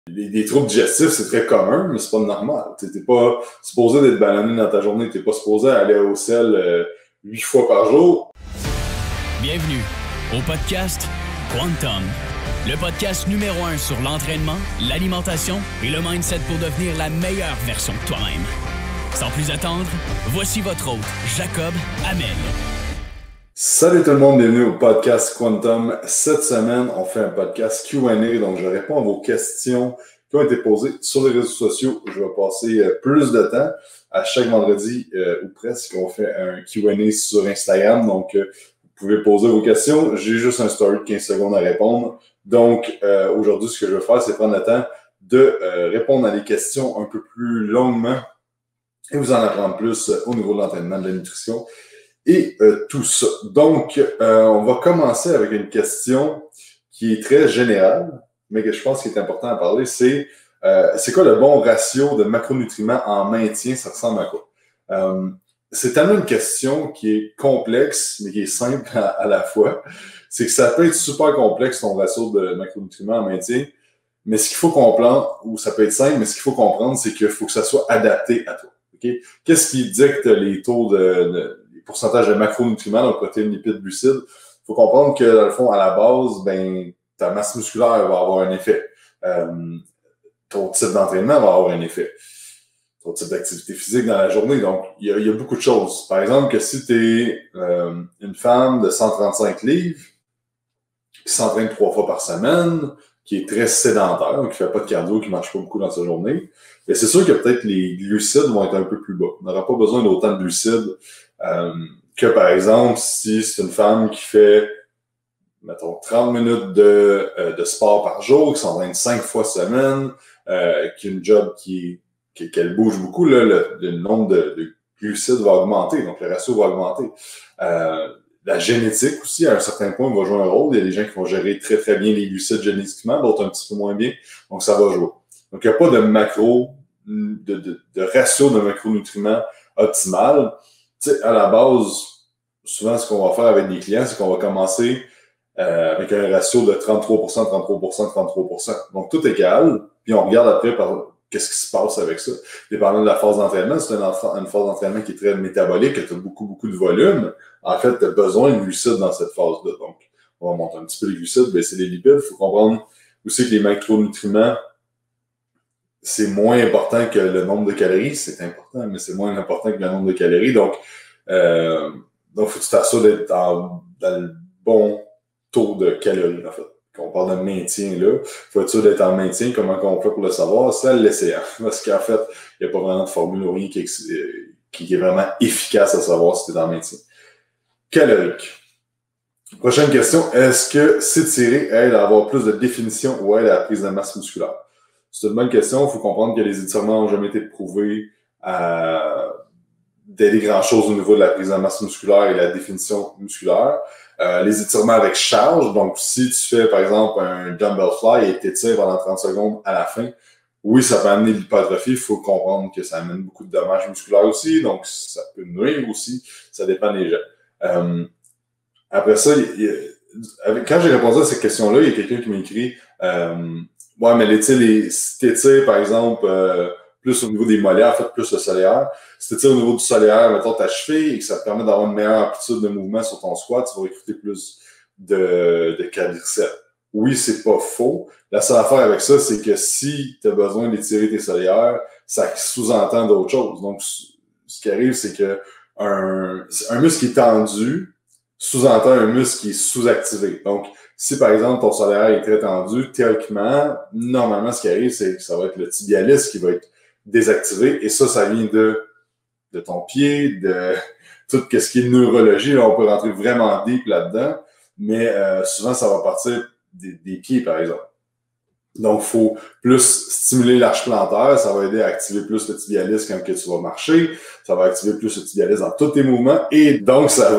Les troubles digestifs, c'est très commun, mais c'est pas normal. Tu n'es pas supposé d'être ballonné dans ta journée. Tu n'es pas supposé aller au sel 8 fois par jour. Bienvenue au podcast Quantum, le podcast numéro 1 sur l'entraînement, l'alimentation et le mindset pour devenir la meilleure version de toi-même. Sans plus attendre, voici votre hôte, Jacob Hamel. Salut tout le monde, bienvenue au podcast Quantum. Cette semaine, on fait un podcast Q&A, donc je réponds à vos questions qui ont été posées sur les réseaux sociaux. Je vais passer plus de temps. À chaque vendredi, ou presque, on fait un Q&A sur Instagram, donc vous pouvez poser vos questions. J'ai juste un story de 15 secondes à répondre. Donc, aujourd'hui, ce que je vais faire, c'est prendre le temps de répondre à des questions un peu plus longuement et vous en apprendre plus au niveau de l'entraînement, de la nutrition et tout ça. Donc, on va commencer avec une question qui est très générale, mais que je pense qu'il est important à parler, c'est quoi le bon ratio de macronutriments en maintien? Ça ressemble à quoi? C'est tellement une question qui est complexe, mais qui est simple à la fois. C'est que ça peut être super complexe, ton ratio de macronutriments en maintien, mais ce qu'il faut comprendre, ou ça peut être simple, mais ce qu'il faut comprendre, c'est qu'il faut que ça soit adapté à toi. Okay? Qu'est-ce qui dicte les taux les pourcentages de macronutriments, donc protéines, lipides, glucides? Il faut comprendre que, dans le fond, à la base, ta masse musculaire va avoir un effet. Ton type d'entraînement va avoir un effet. Ton type d'activité physique dans la journée. Donc, il y a beaucoup de choses. Par exemple, que si tu es une femme de 135 livres qui s'entraîne 3 fois par semaine, qui est très sédentaire, donc qui ne fait pas de cardio, qui ne marche pas beaucoup dans sa journée, bien, c'est sûr que peut-être les glucides vont être un peu plus bas. On n'aura pas besoin d'autant de glucides que, par exemple, si c'est une femme qui fait, mettons, 30 minutes de sport par jour, qui s'entraîne 5 fois semaine, qui a une job qu'elle bouge beaucoup, là, le nombre de glucides va augmenter, donc le ratio va augmenter. La génétique aussi, à un certain point, va jouer un rôle. Il y a des gens qui vont gérer très, très bien les glucides génétiquement, d'autres un petit peu moins bien. Donc, ça va jouer. Donc, il n'y a pas de de ratio de macronutriments optimal. Tu sais, à la base, souvent, ce qu'on va faire avec des clients, c'est qu'on va commencer avec un ratio de 33%, 33%, 33%. Donc, tout est égal. Puis, on regarde après qu'est-ce qui se passe avec ça. Dépendant de la phase d'entraînement, c'est une phase d'entraînement qui est très métabolique, que tu as beaucoup, beaucoup de volume. En fait, tu as besoin de glucides dans cette phase-là. Donc, on va monter un petit peu les glucides, baisser les lipides. Il faut comprendre aussi que les macronutriments, c'est moins important que le nombre de calories. C'est important, mais c'est moins important que le nombre de calories. Donc, faut que tu t'assures d'être dans le bon taux de calories, en fait. Quand on parle de maintien, là, il faut être sûr d'être en maintien. Comment on fait pour le savoir? C'est l'essayant. Parce qu'en fait, il n'y a pas vraiment de formule ou rien qui est vraiment efficace à savoir si tu es en maintien. Calorique. Prochaine question. Est-ce que s'étirer aide à avoir plus de définition ou aide à la prise de masse musculaire? C'est une bonne question. Il faut comprendre que les étirements n'ont jamais été prouvés d'aider grand-chose au niveau de la prise de masse musculaire et la définition musculaire. Les étirements avec charge, donc si tu fais par exemple un dumbbell fly et t'étires pendant 30 secondes à la fin, oui, ça peut amener l'hypertrophie. Il faut comprendre que ça amène beaucoup de dommages musculaires aussi, donc ça peut nuire aussi. Ça dépend des gens. Après ça, quand j'ai répondu à cette question-là, il y a quelqu'un qui m'a écrit ouais, mais si t'étires, par exemple, plus au niveau des mollets, en fait, plus le solaire. Si tu tires au niveau du solaire, mettons ta cheville, et que ça te permet d'avoir une meilleure amplitude de mouvement sur ton squat, tu vas recruter plus de quadriceps. Oui, c'est pas faux. La seule affaire avec ça, c'est que si tu as besoin d'étirer tes solaires, ça sous-entend d'autres choses. Donc, ce qui arrive, c'est que un muscle qui est tendu sous-entend un muscle qui est sous-activé. Donc, si par exemple ton solaire est très tendu, théoriquement, normalement, ce qui arrive, c'est que ça va être le tibialis qui va être désactivé. Et ça vient de ton pied, de tout ce qui est neurologie. Là, on peut rentrer vraiment deep là-dedans, mais souvent, ça va partir des pieds, par exemple. Donc, il faut plus stimuler l'arche plantaire. Ça va aider à activer plus le tibialis quand tu vas marcher. Ça va activer plus le tibialis dans tous tes mouvements. Et donc, ça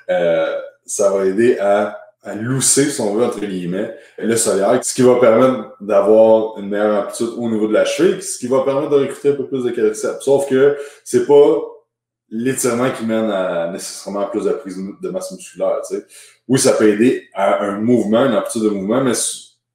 va aider à lousser, si on veut, entre guillemets, le solaire, ce qui va permettre d'avoir une meilleure amplitude au niveau de la cheville, ce qui va permettre de recruter un peu plus de quadriceps. Sauf que c'est pas l'étirement qui mène à nécessairement plus de prise de masse musculaire. Tu sais. Oui, ça peut aider à un mouvement, une amplitude de mouvement, mais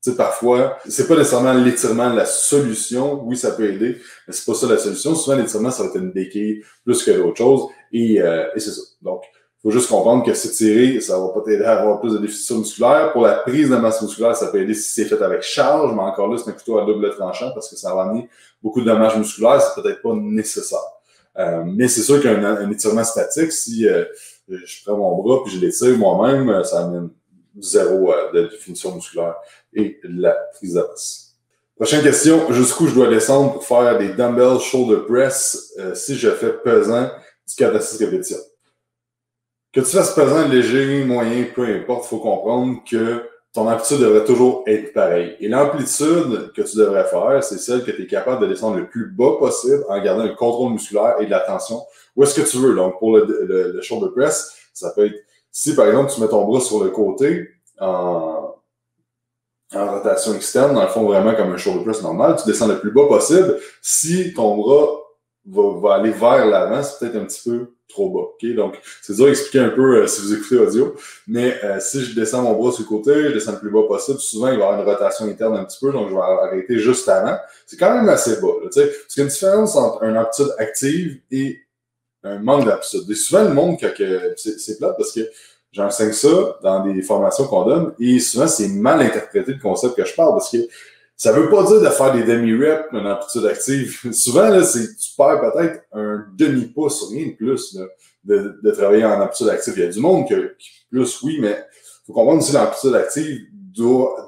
Tu sais, parfois, c'est pas nécessairement l'étirement la solution. Oui, ça peut aider, mais c'est pas ça la solution. Souvent, l'étirement, ça va être une béquille plus que d'autres choses. Et c'est ça. Donc, il faut juste comprendre que s'étirer, ça va pas t'aider à avoir plus de déficit musculaire. Pour la prise de masse musculaire, ça peut aider si c'est fait avec charge, mais encore là, c'est un couteau à double tranchant parce que ça va amener beaucoup de dommages musculaires. C'est peut-être pas nécessaire. Mais c'est sûr qu'un étirement statique, si je prends mon bras puis je l'étire moi-même, ça amène zéro de définition musculaire et de la prise de masse. Prochaine question, jusqu'où je dois descendre pour faire des dumbbell shoulder press si je fais pesant du 4 à 6 répétitions? Que tu fasses pesant, léger, moyen, peu importe, il faut comprendre que ton amplitude devrait toujours être pareille. Et l'amplitude que tu devrais faire, c'est celle que tu es capable de descendre le plus bas possible en gardant un contrôle musculaire et de la tension. Où est-ce que tu veux? Donc, pour le shoulder press, ça peut être, si par exemple, tu mets ton bras sur le côté en rotation externe, dans le fond, vraiment comme un shoulder press normal, tu descends le plus bas possible. Si ton bras va aller vers l'avant, c'est peut-être un petit peu trop bas. Okay? Donc, c'est dur d'expliquer un peu si vous écoutez audio, mais si je descends mon bras sur le côté, je descends le plus bas possible, souvent, il va y avoir une rotation interne un petit peu, donc je vais arrêter juste avant. C'est quand même assez bas. Là, parce qu'il y a une différence entre une amplitude active et un manque d'amplitude. Et souvent, le monde, c'est plate parce que j'enseigne ça dans des formations qu'on donne et souvent, c'est mal interprété le concept que je parle parce que ça veut pas dire de faire des demi-reps, une amplitude active. Souvent, là, tu perds peut-être un demi-pouce, rien de plus, là, de travailler en amplitude active. Il y a du monde qui plus, oui, mais il faut comprendre aussi que l'amplitude active doit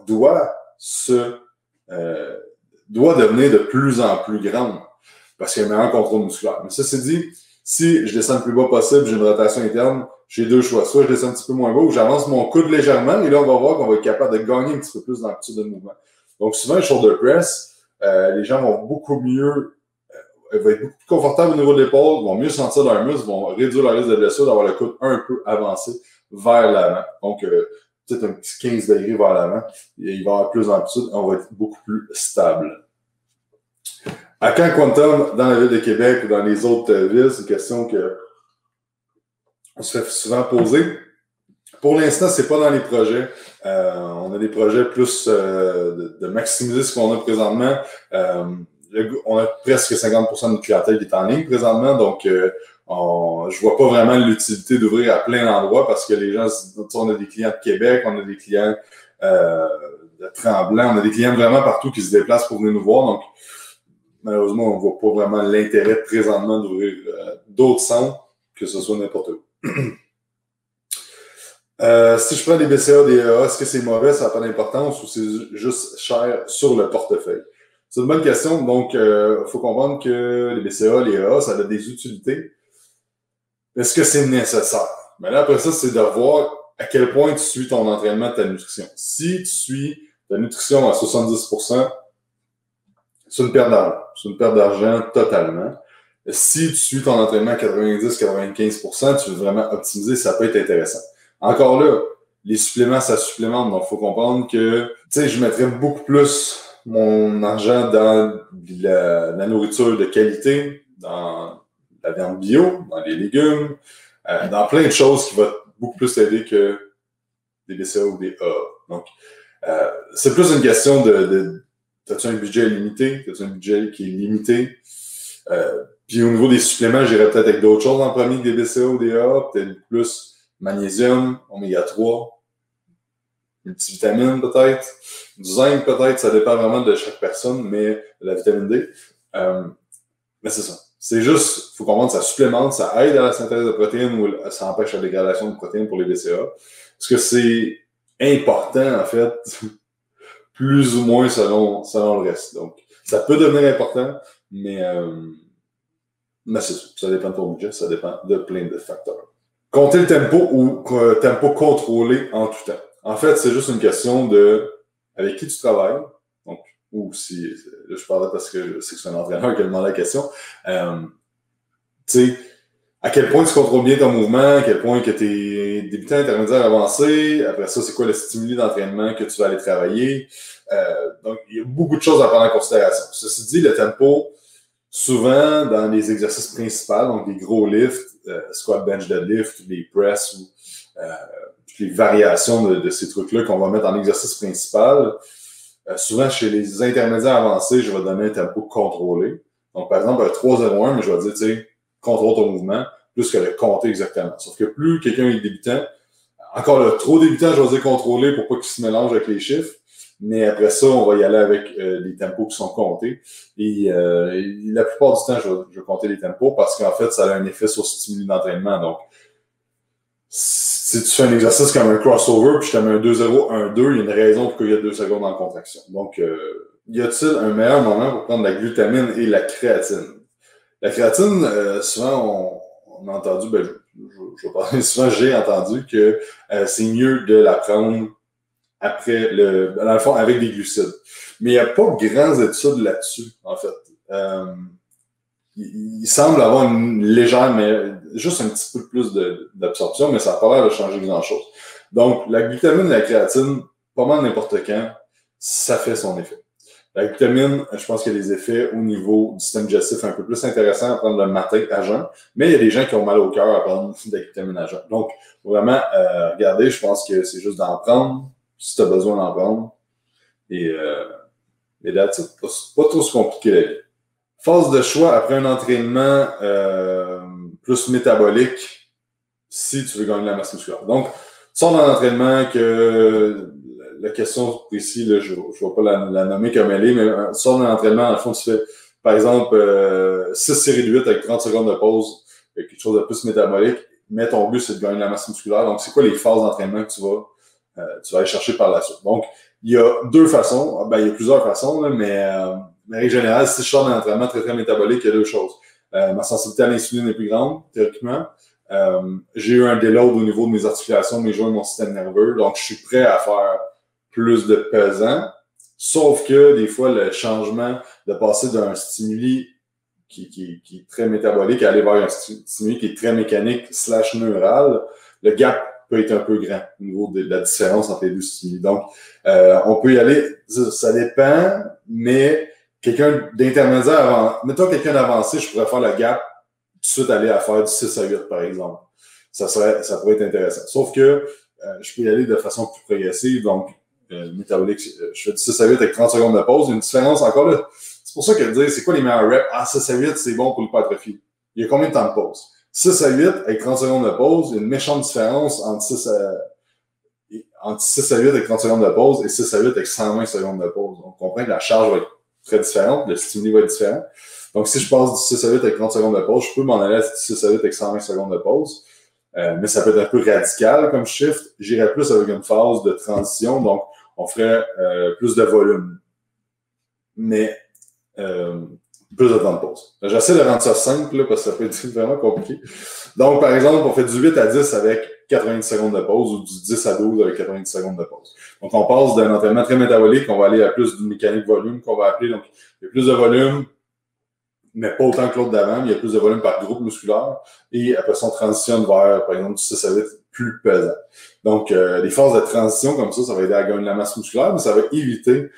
devenir de plus en plus grande parce qu'il y a un meilleur contrôle musculaire. Mais ça, c'est dit, si je descends le plus bas possible, j'ai une rotation interne, j'ai deux choix. Soit je descends un petit peu moins bas ou j'avance mon coude légèrement et là, on va voir qu'on va être capable de gagner un petit peu plus d'amplitude de mouvement. Donc, souvent, le shoulder press, les gens vont beaucoup mieux, vont être beaucoup plus confortables au niveau de l'épaule, vont mieux sentir leurs muscles, vont réduire leur risque de blessure, d'avoir le coude un peu avancé vers l'avant. Donc, peut-être un petit 15 degrés vers l'avant. Il va y avoir plus d'amplitude, on va être beaucoup plus stable. À quand Quantum, dans la ville de Québec ou dans les autres villes, c'est une question que on se fait souvent poser. Pour l'instant, c'est pas dans les projets. On a des projets plus de maximiser ce qu'on a présentement. On a presque 50% de notre clientèle qui est en ligne présentement, donc je vois pas vraiment l'utilité d'ouvrir à plein d'endroits parce que les gens, on a des clients de Québec, on a des clients de Tremblant, on a des clients vraiment partout qui se déplacent pour venir nous voir, donc malheureusement, on voit pas vraiment l'intérêt présentement d'ouvrir d'autres centres, que ce soit n'importe où. Si je prends des BCA, des EA, est-ce que c'est mauvais, ça n'a pas d'importance ou c'est juste cher sur le portefeuille? C'est une bonne question. Donc, faut comprendre que les BCA, les EA, ça a des utilités. Est-ce que c'est nécessaire? Mais là, après ça, c'est de voir à quel point tu suis ton entraînement, ta nutrition. Si tu suis ta nutrition à 70%, c'est une perte d'argent. C'est une perte d'argent totalement. Si tu suis ton entraînement à 90-95%, tu veux vraiment optimiser, ça peut être intéressant. Encore là, les suppléments, ça supplémente. Donc, il faut comprendre que, tu sais, je mettrais beaucoup plus mon argent dans la nourriture de qualité, dans la viande bio, dans les légumes, dans plein de choses qui vont beaucoup plus t'aider que des BCA ou des A. Donc, c'est plus une question t'as-tu un budget limité? T'as-tu un budget qui est limité? Puis au niveau des suppléments, j'irais peut-être avec d'autres choses en premier que des BCA ou des A, peut-être plus magnésium, oméga 3, multivitamine peut-être, du zinc peut-être, ça dépend vraiment de chaque personne, mais la vitamine D. Mais c'est ça. C'est juste, il faut comprendre que ça supplémente, ça aide à la synthèse de protéines ou ça empêche la dégradation de protéines pour les BCA. Parce que c'est important, en fait, plus ou moins selon le reste. Donc, ça peut devenir important, mais c'est ça. Ça dépend de ton budget, ça dépend de plein de facteurs. Compter le tempo ou tempo contrôlé en tout temps. En fait, c'est juste une question de avec qui tu travailles. Donc, ou si, là, je parle parce que je sais que c'est un entraîneur qui a demandé la question. Tu sais, à quel point tu contrôles bien ton mouvement, à quel point que tu es débutant, intermédiaire, avancé. Après ça, c'est quoi le stimuli d'entraînement que tu vas aller travailler. Donc, il y a beaucoup de choses à prendre en considération. Ceci dit, le tempo, souvent, dans les exercices principaux, donc les gros lifts, squat, bench, deadlift, les press ou les variations de ces trucs-là qu'on va mettre en exercice principal, Souvent, chez les intermédiaires avancés, je vais donner un tempo contrôlé. Donc, par exemple, un 3-0-1, mais je vais dire, tu sais, contrôle ton mouvement, plus que le compter exactement. Sauf que plus quelqu'un est débutant, encore là, trop débutant, je vais dire contrôlé pour pas qu'il se mélange avec les chiffres. Mais après ça, on va y aller avec les tempos qui sont comptés. Et la plupart du temps, je vais compter les tempos parce qu'en fait, ça a un effet sur le stimuli d'entraînement. Donc, si tu fais un exercice comme un crossover, puis je te mets un 2-0, 1-2, il y a une raison pour qu'il y ait 2 secondes en contraction. Donc, y a-t-il un meilleur moment pour prendre la glutamine et la créatine? La créatine, souvent, on a entendu, je vais parler souvent, j'ai entendu que c'est mieux de la prendre après dans le fond, avec des glucides. Mais il n'y a pas grandes études là-dessus, en fait. Il semble avoir une légère, mais juste un petit peu plus d'absorption, mais ça n'a pas l'air de changer grand-chose. Donc, la glutamine et la créatine, pas mal n'importe quand, ça fait son effet. La glutamine, je pense qu'il y a des effets au niveau du système digestif un peu plus intéressants à prendre le matin à jeun, mais il y a des gens qui ont mal au cœur à prendre de la glutamine à jeun. Donc, vraiment, regardez, je pense que c'est juste d'en prendre, si tu as besoin d'en prendre. Et là, c'est pas trop se compliquer la vie. Phase de choix après un entraînement plus métabolique, si tu veux gagner de la masse musculaire. Donc, tu sors d'un entraînement que la question ici, là, je ne vais pas la nommer comme elle est, mais tu sors d'un entraînement, en fond, tu fais, par exemple, 6 séries de 8 avec 30 secondes de pause, quelque chose de plus métabolique, mais ton but, c'est de gagner de la masse musculaire. Donc, c'est quoi les phases d'entraînement que tu vas aller chercher par la suite? Donc, il y a deux façons, ben, il y a plusieurs façons, là, mais en règle générale, si je sors d'un entraînement très, très métabolique, il y a deux choses. Ma sensibilité à l'insuline est plus grande, théoriquement. J'ai eu un déload au niveau de mes articulations, mes joints, mon système nerveux. Donc, je suis prêt à faire plus de pesant. Sauf que, des fois, le changement de passer d'un stimuli qui est très métabolique à aller vers un stimuli qui est très mécanique / neural, le gap peut être un peu grand au niveau de la différence entre les deux stimuli. Donc, on peut y aller, ça dépend, mais quelqu'un d'intermédiaire, mettons quelqu'un d'avancé, je pourrais faire le gap, tout de suite aller à faire du 6 à 8, par exemple. Ça pourrait être intéressant. Sauf que je peux y aller de façon plus progressive, donc métabolique, je fais du 6 à 8 avec 30 secondes de pause. Il y a une différence encore là. C'est pour ça que dire, c'est quoi les meilleurs reps? Ah, 6 à 8, c'est bon pour l'hypertrophie. Il y a combien de temps de pause? 6 à 8 avec 30 secondes de pause, il y a une méchante différence entre 6 à 8 avec 30 secondes de pause et 6 à 8 avec 120 secondes de pause. Donc, on comprend que la charge va être très différente, le stimuli va être différent. Donc, si je passe du 6 à 8 avec 30 secondes de pause, je peux m'en aller à 6 à 8 avec 120 secondes de pause. Mais ça peut être un peu radical comme shift. J'irais plus avec une phase de transition, donc on ferait plus de volume. Mais plus de temps de pause. J'essaie de rendre ça simple là, parce que ça peut être vraiment compliqué. Donc, par exemple, on fait du 8 à 10 avec 90 secondes de pause ou du 10 à 12 avec 90 secondes de pause. Donc, on passe d'un entraînement très métabolique, on va aller à plus d'une mécanique volume qu'on va appeler. Donc, il y a plus de volume, mais pas autant que l'autre d'avant, mais il y a plus de volume par groupe musculaire. Et après ça, on transitionne vers, par exemple, du 6 à 8 plus pesant. Donc, les phases de transition comme ça va aider à gagner de la masse musculaire, mais ça va éviter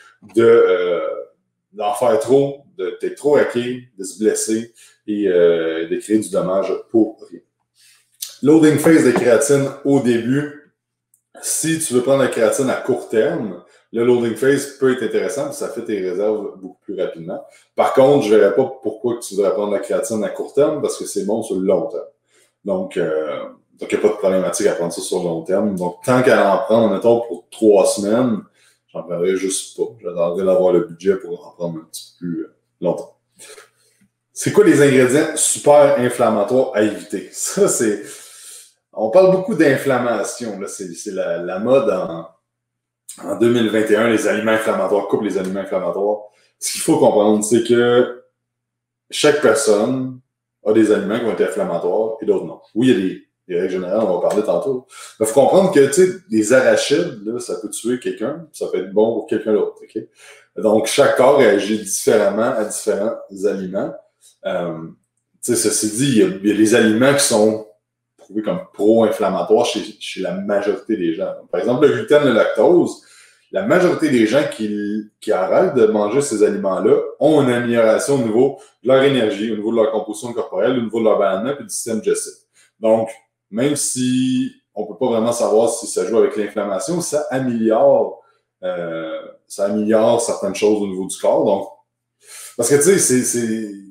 d'en faire trop, d'être trop hacké, de se blesser et de créer du dommage pour rien. Loading phase de créatine au début, si tu veux prendre la créatine à court terme, le loading phase peut être intéressant parce que ça fait tes réserves beaucoup plus rapidement. Par contre, je ne verrais pas pourquoi tu devrais prendre la créatine à court terme parce que c'est bon sur le long terme. Donc, il n'y a pas de problématique à prendre ça sur le long terme. Donc, tant qu'à en prendre, mettons, pour 3 semaines, j'en prendrais juste pas. J'attendrais d'avoir le budget pour en prendre un petit peu plus longtemps. C'est quoi les ingrédients super inflammatoires à éviter? Ça, c'est... On parle beaucoup d'inflammation. Là, c'est la mode en 2021, les aliments inflammatoires, coupe les aliments inflammatoires. Ce qu'il faut comprendre, c'est que chaque personne a des aliments qui vont être inflammatoires et d'autres non. Oui, il y a des règles générales, on va parler tantôt. Mais il faut comprendre que, tu sais, les arachides, là, ça peut tuer quelqu'un, ça peut être bon pour quelqu'un d'autre, OK? Donc, chaque corps réagit différemment à différents aliments. Tu sais, ceci dit, il y a les aliments qui sont prouvés comme pro-inflammatoires chez la majorité des gens. Par exemple, le gluten, le lactose, la majorité des gens qui arrêtent de manger ces aliments-là ont une amélioration au niveau de leur énergie, au niveau de leur composition corporelle, au niveau de leur ballonnement et du système digestif. Donc, même si on ne peut pas vraiment savoir si ça joue avec l'inflammation, ça améliore ça améliore certaines choses au niveau du corps. Donc, parce que tu sais,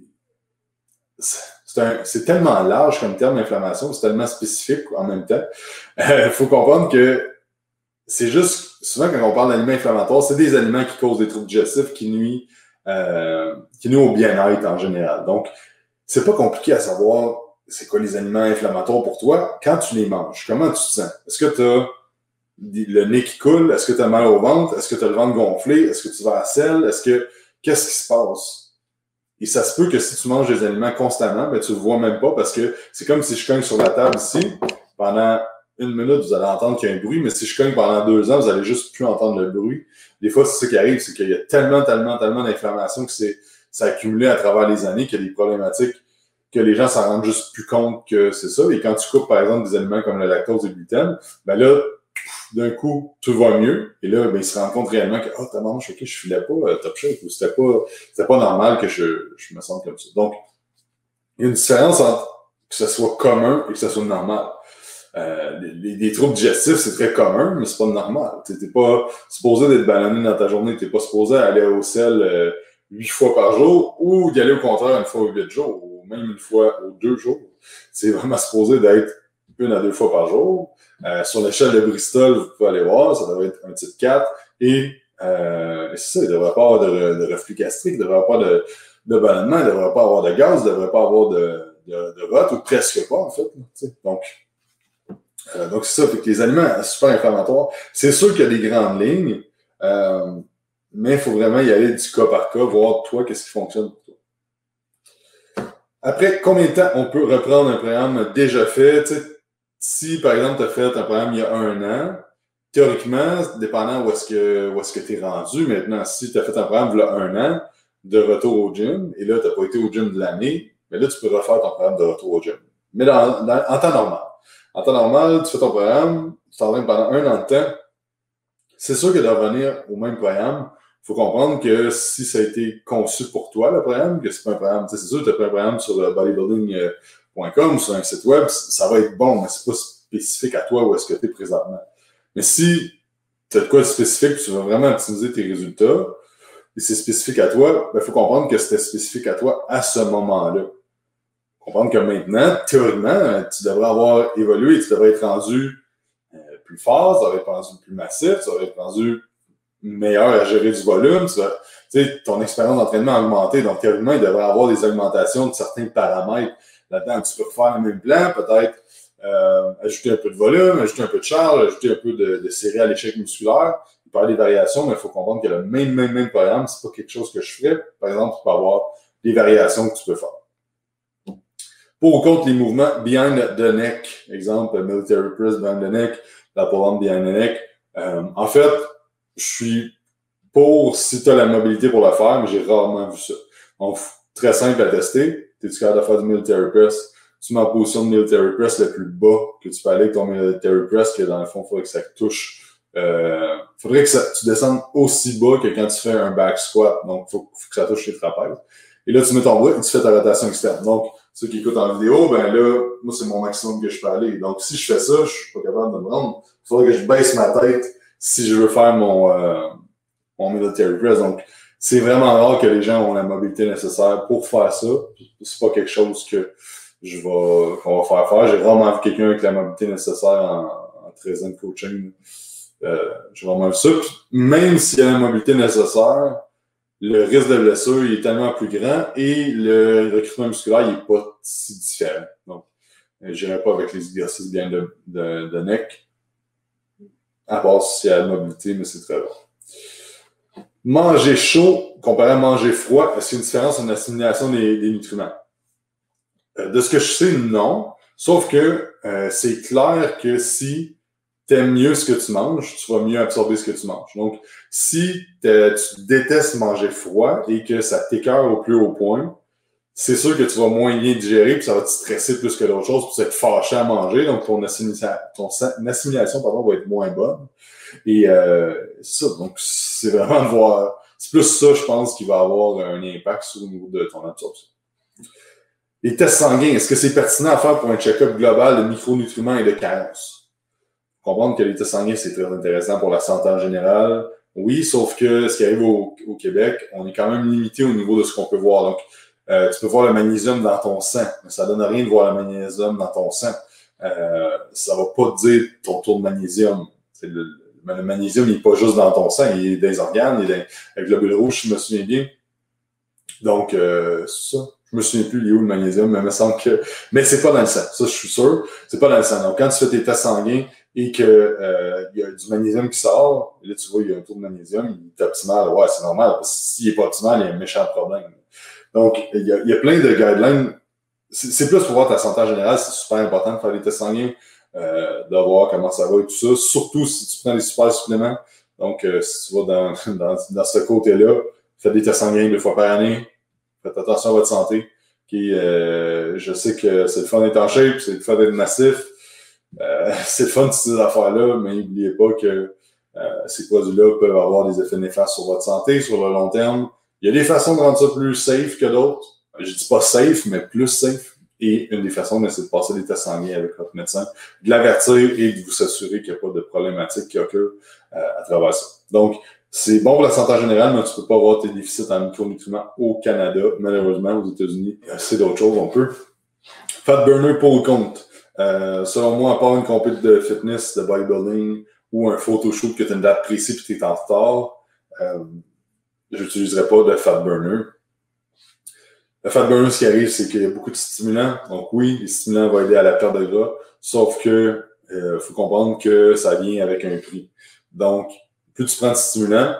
c'est tellement large comme terme inflammation, c'est tellement spécifique en même temps. Faut comprendre que c'est juste, souvent quand on parle d'aliments inflammatoires, c'est des aliments qui causent des troubles digestifs qui nuisent au bien-être en général. Donc, c'est pas compliqué à savoir c'est quoi les aliments inflammatoires pour toi quand tu les manges. Comment tu te sens? Est-ce que tu as le nez qui coule? Est-ce que tu as mal au ventre? Est-ce que tu as le ventre gonflé? Est-ce que tu vas à selle? Qu'est-ce qui se passe? Et ça se peut que si tu manges des aliments constamment, ben, tu le vois même pas parce que c'est comme si je cogne sur la table ici. Pendant 1 minute, vous allez entendre qu'il y a un bruit, mais si je cogne pendant 2 ans, vous allez juste plus entendre le bruit. Des fois, c'est ça qui arrive, c'est qu'il y a tellement d'inflammation que ça a accumulé à travers les années qu'il y a des problématiques que les gens s'en rendent juste plus compte que c'est ça. Et quand tu coupes, par exemple, des aliments comme le lactose et le gluten, ben là, d'un coup, tout va mieux. Et là, ben, ils se rendent compte réellement que, t'as mangé, ok, je filais pas top shape, ou c'était pas normal que je me sente comme ça. Donc, il y a une différence entre que ce soit commun et que ce soit normal. Les troubles digestifs, c'est très commun, mais c'est pas normal. T'es pas supposé d'être ballonné dans ta journée, t'es pas supposé aller au sel 8 fois par jour ou d'y aller au contraire 1 fois aux 8 jours, ou même 1 fois aux 2 jours. C'est vraiment supposé d'être 1 à 2 fois par jour. Sur l'échelle de Bristol, vous pouvez aller voir, ça devrait être un type 4. Et c'est ça, il ne devrait pas avoir de reflux gastrique, il ne devrait pas avoir de ballonnement, il ne devrait pas avoir de gaz, il ne devrait pas avoir de rot, ou presque pas, en fait. Donc c'est ça, fait que les aliments super inflammatoires, c'est sûr qu'il y a des grandes lignes, mais il faut vraiment y aller du cas par cas, voir toi, qu'est-ce qui fonctionne pour toi. Après, combien de temps on peut reprendre un programme déjà fait? Tu sais, si, par exemple, tu as fait un programme il y a 1 an, théoriquement, dépendant où est-ce que tu es rendu maintenant, si tu as fait un programme il y a 1 an de retour au gym, et là, tu n'as pas été au gym de l'année, mais là, tu peux refaire ton programme de retour au gym. Mais en temps normal. En temps normal, tu fais ton programme, tu t'entraînes pendant 1 an de temps. C'est sûr que de revenir au même programme, il faut comprendre que si ça a été conçu pour toi, le programme, que c'est pas un programme, c'est sûr que tu as pas un programme sur bodybuilding.com ou sur un site web, ça va être bon, mais c'est pas spécifique à toi où est-ce que tu es présentement. Mais si tu as de quoi de spécifique, tu veux vraiment optimiser tes résultats, et c'est spécifique à toi, il faut comprendre que c'était spécifique à toi à ce moment-là. Comprendre que maintenant, théoriquement, tu devrais avoir évolué, tu devrais être rendu plus fort, tu devrais être rendu plus massif, tu devrais être rendu meilleur à gérer du volume. Tu sais, ton expérience d'entraînement a augmenté, donc théoriquement, il devrait y avoir des augmentations de certains paramètres. Là-dedans, tu peux refaire le même plan, peut-être ajouter un peu de volume, ajouter un peu de charge, ajouter un peu de série à l'échec musculaire. Il peut y avoir des variations, mais il faut comprendre que le même programme, c'est pas quelque chose que je ferais. Par exemple, tu peux avoir des variations que tu peux faire. Pour ou contre les mouvements behind the neck, exemple, military press behind the neck, la programme behind the neck. En fait, je suis pour si tu as la mobilité pour le faire, mais j'ai rarement vu ça. Donc, très simple à tester. Tu es capable de faire du military press. Tu mets en position de military press le plus bas que tu peux aller avec ton military press, que dans le fond, il faudrait que ça touche. Faudrait que tu descendes aussi bas que quand tu fais un back squat. Donc, il faut que ça touche les trapèzes. Et là, tu mets ton bras et tu fais ta rotation externe. Donc, ceux qui écoutent en vidéo, ben là, moi, c'est mon maximum que je peux aller. Donc, si je fais ça, je suis pas capable de me rendre. Il faudrait que je baisse ma tête si je veux faire mon military press. Donc, c'est vraiment rare que les gens ont la mobilité nécessaire pour faire ça. C'est pas quelque chose que qu'on va faire. J'ai rarement vu quelqu'un avec la mobilité nécessaire en 13 ans de coaching. J'ai vraiment vu ça. Puis, même s'il y a la mobilité nécessaire, le risque de blessure il est tellement plus grand et le recrutement musculaire il n'est pas si différent. Donc, je n'irai pas avec les exercices bien de neck, à part s'il y a la mobilité, mais c'est très rare. Manger chaud comparé à manger froid, est-ce qu'il y a une différence en assimilation des nutriments? De ce que je sais, non. Sauf que c'est clair que si tu aimes mieux ce que tu manges, tu vas mieux absorber ce que tu manges. Donc, si tu détestes manger froid et que ça t'écœure au plus haut point, c'est sûr que tu vas moins bien digérer puis ça va te stresser plus que d'autres choses puis tu vas être fâché à manger. Donc, ton assimilation va être moins bonne. Et c'est ça. Donc, c'est vraiment de voir... C'est plus ça, je pense, qui va avoir un impact sur le niveau de ton absorption. Les tests sanguins, est-ce que c'est pertinent à faire pour un check-up global de micronutriments et de carences? Comprendre que les tests sanguins, c'est très intéressant pour la santé en général, Oui, sauf que ce qui arrive au Québec, on est quand même limité au niveau de ce qu'on peut voir. Donc, tu peux voir le magnésium dans ton sang, mais ça donne rien de voir le magnésium dans ton sang. Ça va pas te dire ton taux de magnésium. Le magnésium, il n'est pas juste dans ton sang, il est dans les organes, il est dans les globules rouges, je me souviens bien. Donc, ça, je me souviens plus, il est où le magnésium, mais il me semble que... Mais c'est pas dans le sang, ça, je suis sûr. C'est pas dans le sang. Donc, quand tu fais tes tests sanguins et que il y a du magnésium qui sort, là, tu vois, il y a un taux de magnésium, il est optimal. Ouais, c'est normal, parce que s'il n'est pas optimal, il y a un méchant problème. Donc, il y a plein de guidelines. C'est plus pour voir ta santé en général, c'est super important de faire des tests sanguins, de voir comment ça va et tout ça, surtout si tu prends des super suppléments. Donc, si tu vas dans ce côté-là, faites des tests sanguins 2 fois par année, faites attention à votre santé. Je sais que c'est le fun d'être en shape, c'est le fun d'être massif, c'est le fun de ces affaires-là, mais n'oubliez pas que ces produits-là peuvent avoir des effets néfastes sur votre santé, sur le long terme. Il y a des façons de rendre ça plus safe que d'autres. Je dis pas safe, mais plus safe. Et une des façons, c'est de passer des tests sanguins avec votre médecin, de l'avertir et de vous assurer qu'il n'y a pas de problématique qui occure à travers ça. Donc, c'est bon pour la santé en général, mais tu ne peux pas avoir tes déficits en micronutriments au Canada. Malheureusement, aux États-Unis, c'est d'autres choses. On peut. Fat burner pour ou contre. Selon moi, à part une compétition de fitness, de bodybuilding ou un photoshoot que tu as une date précise et que tu es en retard, je n'utiliserai pas de fat burner. Le fat burner, ce qui arrive, c'est qu'il y a beaucoup de stimulants. Donc oui, les stimulants vont aider à la perte de gras, sauf que faut comprendre que ça vient avec un prix. Donc, plus tu prends de stimulants,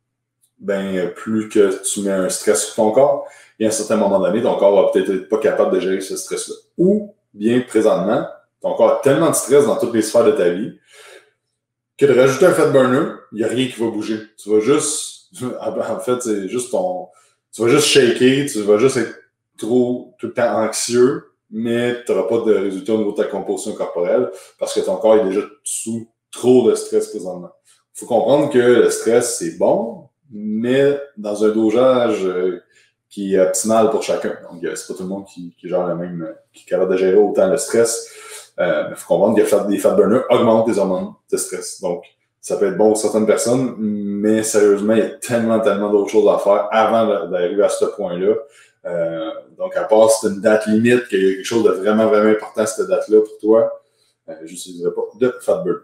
ben plus que tu mets un stress sur ton corps, et à un certain moment donné, ton corps va peut-être être pas capable de gérer ce stress-là. Ou, bien présentement, ton corps a tellement de stress dans toutes les sphères de ta vie que de rajouter un fat burner, il n'y a rien qui va bouger. Tu vas juste, en fait, c'est juste tu vas juste shaker, tu vas juste être tout le temps anxieux, mais tu n'auras pas de résultat au niveau de ta composition corporelle parce que ton corps est déjà sous trop de stress présentement. Il faut comprendre que le stress, c'est bon, mais dans un dosage qui est optimal pour chacun. Donc, c'est pas tout le monde qui gère le même, qui est capable de gérer autant le stress. Il faut comprendre que les fat burners augmentent les hormones de stress. Donc, ça peut être bon pour certaines personnes, mais sérieusement, il y a tellement d'autres choses à faire avant d'arriver à ce point-là. Donc, à part si c'est une date limite, qu'il y a quelque chose de vraiment important à cette date-là pour toi, je n'utiliserai pas de fat burner.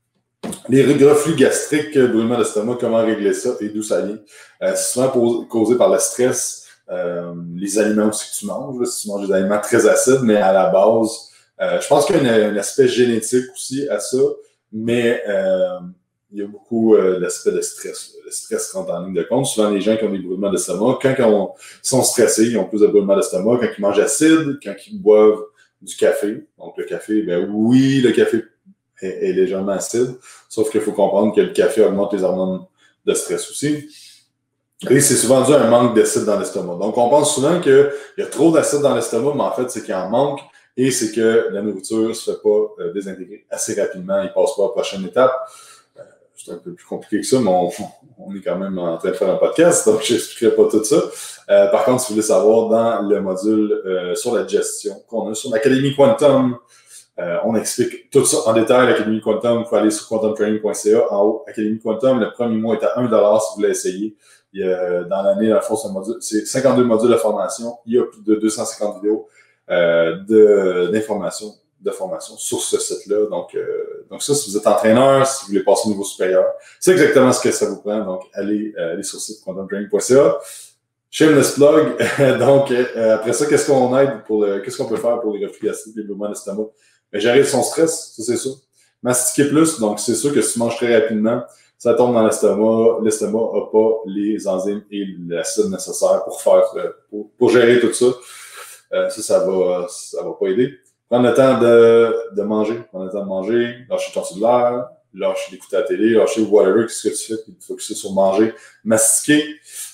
Les reflux gastriques, brûlement d'estomac, comment régler ça et d'où ça vient? C'est souvent causé par le stress, les aliments aussi que tu manges. Si tu manges des aliments très acides, mais à la base, je pense qu'il y a un aspect génétique aussi à ça, mais il y a beaucoup l'aspect de stress. Le stress rentre en ligne de compte. Souvent, les gens qui ont des brûlements d'estomac, quand ils sont stressés, ils ont plus de brûlements d'estomac. Quand ils mangent acide, quand ils boivent du café. Donc, le café, ben oui, le café est légèrement acide, sauf qu'il faut comprendre que le café augmente les hormones de stress aussi. Et c'est souvent dû à un manque d'acide dans l'estomac. Donc, on pense souvent qu'il y a trop d'acide dans l'estomac, mais en fait, c'est qu'il en manque et c'est que la nourriture ne se fait pas désintégrer assez rapidement. Il ne passe pas à la prochaine étape. C'est un peu plus compliqué que ça, mais on est quand même en train de faire un podcast, donc je n'expliquerai pas tout ça. Par contre, si vous voulez savoir, dans le module sur la digestion qu'on a sur l'Académie Quantum, on explique tout ça en détail. L'Académie Quantum, vous pouvez aller sur quantumtraining.ca. En haut, Académie Quantum, le premier mois est à 1$ si vous voulez essayer. Dans l'année, dans le fond, c'est 52 modules de formation. Il y a plus de 250 vidéos d'informations, de formation sur ce site-là. Donc ça, si vous êtes entraîneur, si vous voulez passer au niveau supérieur, c'est exactement ce que ça vous prend. Donc, allez sur le site quantumtraining.ca. Shameless plug. Donc, après ça, qu'est-ce qu'on peut faire pour les reflux gastriques, les mouvements d'estomac? Gérer son stress, ça c'est sûr. Mastiquer plus, donc c'est sûr que si tu manges très rapidement, ça tombe dans l'estomac. L'estomac n'a pas les enzymes et l'acide nécessaire pour gérer tout ça. Ça va pas aider. Prendre le temps de manger, lâcher ton cellulaire, lâcher d'écouter la télé, lâcher whatever, qu'est-ce que tu fais, puis te focuser sur manger, mastiquer.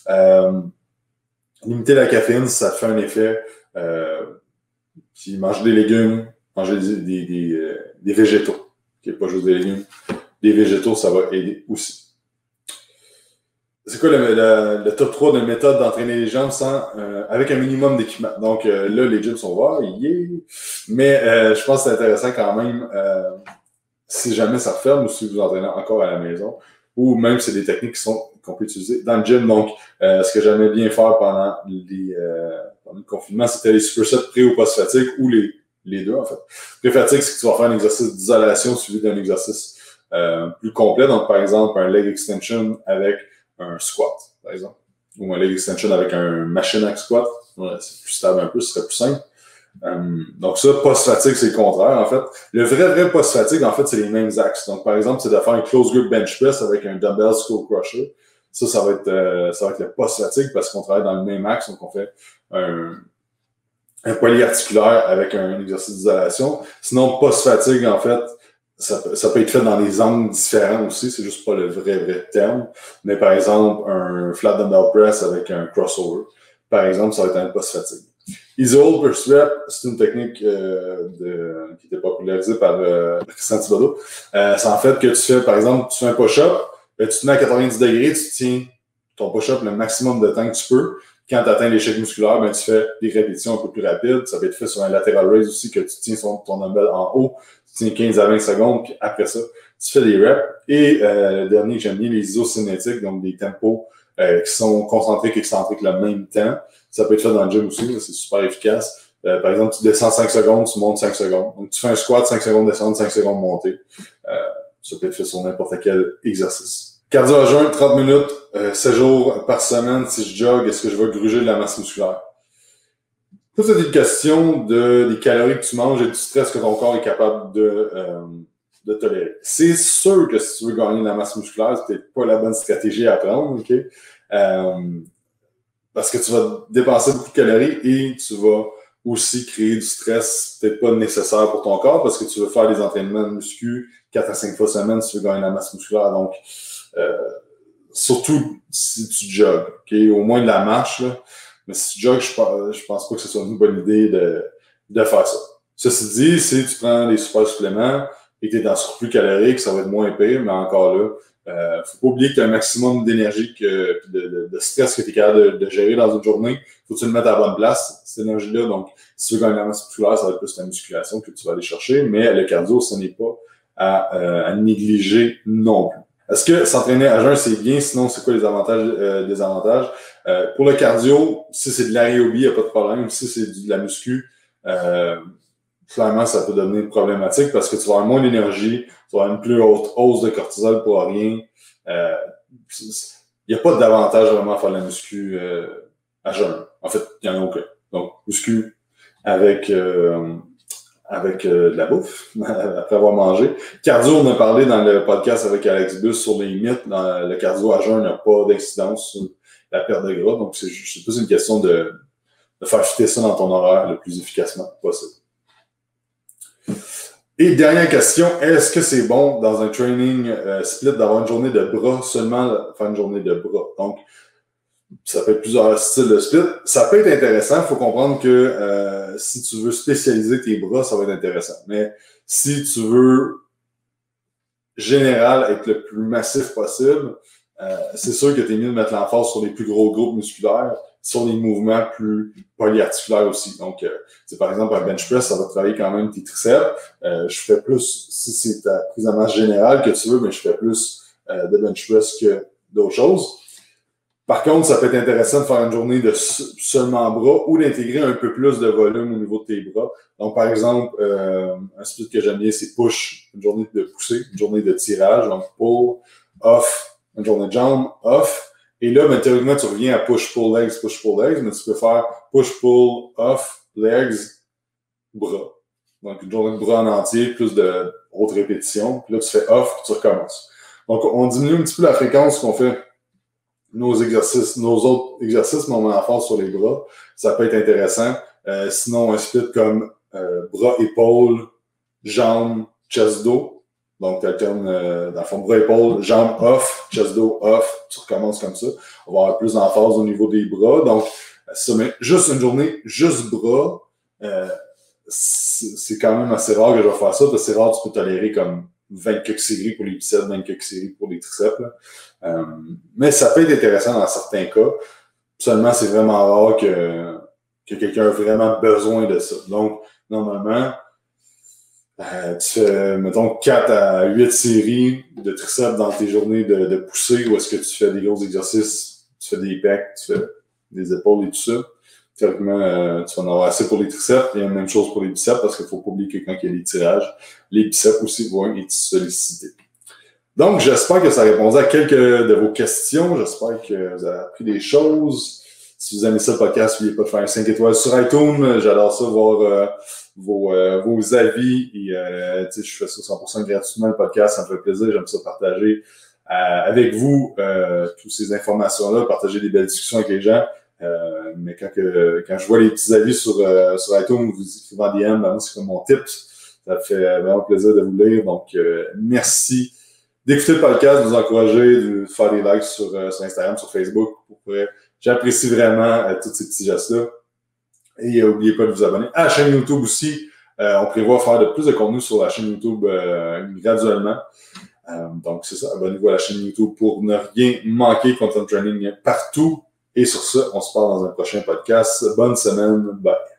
Limiter la caféine, ça fait un effet. Puis manger des légumes, manger des végétaux. Pas juste des légumes. Des végétaux, ça va aider aussi. C'est quoi le top 3 de méthode d'entraîner les jambes avec un minimum d'équipement? Donc là, les gyms sont ouverts, mais je pense que c'est intéressant quand même, si jamais ça referme ou si vous entraînez encore à la maison, ou même c'est des techniques qu'on peut utiliser dans le gym. Donc, ce que j'aimais bien faire pendant le confinement, c'était les supersets pré ou post-fatigue, ou les deux, en fait. Pré-fatigue, c'est que tu vas faire un exercice d'isolation suivi d'un exercice plus complet. Donc, par exemple, un leg extension avec un squat, par exemple. Ou un leg extension avec un machine hack squat. Ouais, c'est plus stable un peu, ce serait plus simple. Donc ça, post-fatigue, c'est le contraire, en fait. Le vrai post-fatigue, en fait, c'est les mêmes axes. Donc, par exemple, c'est de faire un close grip bench press avec un dumbbell skull crusher. Ça va être le post-fatigue parce qu'on travaille dans le même axe. Donc, on fait un polyarticulaire avec un exercice d'isolation. Sinon, post-fatigue, en fait, ça peut être fait dans des angles différents aussi. C'est juste pas le vrai terme. Mais par exemple, un flat dumbbell press avec un crossover. Par exemple, ça va être un post-fatigue. Easy hold per rep, c'est une technique qui était popularisée par Christian Thibodeau. C'est en fait que tu fais, par exemple, tu fais un push-up, tu te mets à 90 degrés, tu tiens ton push-up le maximum de temps que tu peux. Quand tu atteins l'échec musculaire, tu fais des répétitions un peu plus rapides. Ça peut être fait sur un lateral raise aussi, que tu tiens ton dumbbell en haut, tu tiens 15 à 20 secondes, puis après ça, tu fais des reps. Et le dernier que j'aime bien, les isocinétiques, donc des tempos qui sont concentriques et excentriques le même temps. Ça peut être fait dans le gym aussi, c'est super efficace. Par exemple, tu descends 5 secondes, tu montes 5 secondes. Donc, tu fais un squat, 5 secondes descendre, 5 secondes monter. Ça peut être fait sur n'importe quel exercice. Cardio à jeun, 30 minutes, 7 jours par semaine. Si je jogue, est-ce que je vais gruger de la masse musculaire? Ça, c'est une question des calories que tu manges et du stress que ton corps est capable de tolérer. C'est sûr que si tu veux gagner de la masse musculaire, c'est peut-être pas la bonne stratégie à prendre, OK? Parce que tu vas dépenser beaucoup de calories et tu vas aussi créer du stress peut-être pas nécessaire pour ton corps parce que tu veux faire des entraînements de muscu 4 à 5 fois semaine si tu veux gagner la masse musculaire. Donc, surtout si tu jogues, okay? Au moins de la marche, là. Mais si tu jogues, je pense pas que ce soit une bonne idée de faire ça. Ceci dit, si tu prends des super suppléments et que tu es dans surplus calorique, ça va être moins pire, mais encore là, faut pas oublier que tu as un maximum d'énergie de stress que tu es capable de gérer dans une journée. Faut que tu le mettes à la bonne place, cette énergie-là. Donc, si tu veux gagner la masse musculaire, ça va être plus la musculation que tu vas aller chercher. Mais le cardio, ce n'est pas à négliger non plus. Est-ce que s'entraîner à jeun, c'est bien? Sinon, c'est quoi les avantages, désavantages? Pour le cardio, si c'est de l'aérobie, il n'y a pas de problème. Si c'est de la muscu, clairement, ça peut devenir problématique parce que tu vas avoir moins d'énergie, tu vas avoir une plus haute hausse de cortisol pour rien. Il n'y a pas d'avantage vraiment à faire de la muscu à jeun. En fait, il n'y en a aucun. Donc, muscu avec de la bouffe, après avoir mangé. Cardio, on a parlé dans le podcast avec Alex Bus sur les mythes. Le cardio à jeun n'a pas d'incidence sur la perte de gras. Donc, c'est plus une question de faire fitter ça dans ton horaire le plus efficacement possible. Et dernière question, est-ce que c'est bon dans un training split d'avoir une journée de bras, seulement faire une journée de bras? Donc, ça peut être plusieurs styles de split. Ça peut être intéressant. Il faut comprendre que si tu veux spécialiser tes bras, ça va être intéressant. Mais si tu veux général, être le plus massif possible, c'est sûr que tu es mieux de mettre l'emphase sur les plus gros groupes musculaires, sur les mouvements plus polyarticulaires aussi. Donc, par exemple, un bench press, ça va travailler quand même tes triceps. Je fais plus, si c'est ta prise de masse générale que tu veux, mais je fais plus de bench press que d'autres choses. Par contre, ça peut être intéressant de faire une journée de seulement bras ou d'intégrer un peu plus de volume au niveau de tes bras. Donc, par exemple, un split que j'aime bien, c'est push, une journée de poussée, une journée de tirage, donc pull, off, une journée de jambes, off. Et là, théoriquement, tu reviens à push-pull legs, mais tu peux faire push-pull, off, legs, bras. Donc, une journée de bras en entier, plus de hautes répétitions. Puis là, tu fais off, puis tu recommences. Donc, on diminue un petit peu la fréquence qu'on fait nos autres exercices, mais on met en force sur les bras. Ça peut être intéressant. Sinon, un split comme bras, épaules, jambes, chest, dos. Donc, tu alternes, dans le fond, bras, épaules, jambes off, chest, dos off. Tu recommences comme ça. On va avoir plus d'emphase au niveau des bras. Donc, ça met juste une journée, juste bras. C'est quand même assez rare que je vais faire ça, parce que c'est rare que tu peux tolérer comme 20 quelques séries pour les biceps, 20 quelques séries pour les triceps. Mais ça peut être intéressant dans certains cas. Seulement, c'est vraiment rare que quelqu'un a vraiment besoin de ça. Donc, normalement, Tu fais, mettons, 4 à 8 séries de triceps dans tes journées de poussée, ou est-ce que tu fais des gros exercices, tu fais des pecs, tu fais des épaules et tout ça. Théoriquement, tu vas en avoir assez pour les triceps. Il y a la même chose pour les biceps, parce qu'il ne faut pas oublier que quand il y a des tirages, les biceps aussi vont être sollicités. Donc, j'espère que ça a répondu à quelques de vos questions. J'espère que vous avez appris des choses. Si vous aimez ça, le podcast, n'oubliez pas de faire un 5 étoiles sur iTunes. J'adore ça, voir vos avis. Et, je fais ça 100% gratuitement, le podcast. Ça me fait plaisir. J'aime ça partager avec vous toutes ces informations-là, partager des belles discussions avec les gens. Mais quand je vois les petits avis sur iTunes, vous écrivez en DM, moi, c'est comme mon tips. Ça me fait vraiment plaisir de vous lire. Donc, merci d'écouter le podcast, de vous encourager, de faire des likes sur Instagram, sur Facebook. J'apprécie vraiment tous ces petits gestes-là. Et n'oubliez pas de vous abonner à la chaîne YouTube aussi. On prévoit faire de plus de contenu sur la chaîne YouTube graduellement. Donc, c'est ça. Abonnez-vous à la chaîne YouTube pour ne rien manquer. Content Training partout. Et sur ça, on se parle dans un prochain podcast. Bonne semaine. Bye.